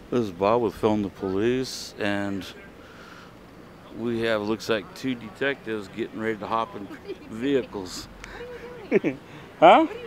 This is Bob with Film the Police, and we have, looks like, two detectives getting ready to hop in vehicles. Huh?